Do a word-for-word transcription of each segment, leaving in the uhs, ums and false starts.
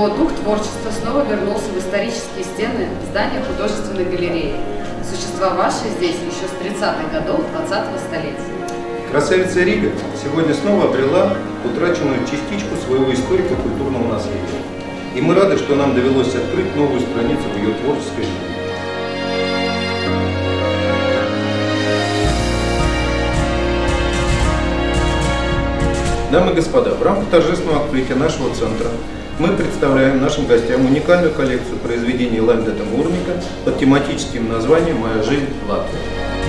его дух творчества снова вернулся в исторические стены здания художественной галереи, существовавшей здесь еще с тридцатых годов двадцатого столетия. Красавица Рига сегодня снова обрела утраченную частичку своего историко-культурного наследия. И мы рады, что нам довелось открыть новую страницу в ее творческой жизни. Дамы и господа, в рамках торжественного открытия нашего центра мы представляем нашим гостям уникальную коллекцию произведений Лаймдета Мурника под тематическим названием «Моя жизнь в Латвии».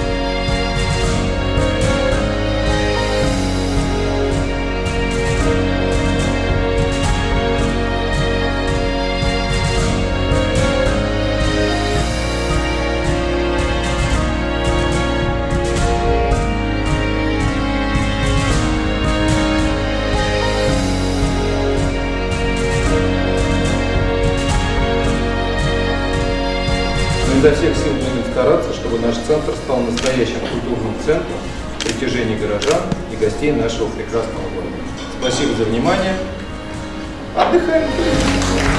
Изо всех сил будем стараться, чтобы наш центр стал настоящим культурным центром притяжения горожан и гостей нашего прекрасного города. Спасибо за внимание. Отдыхаем!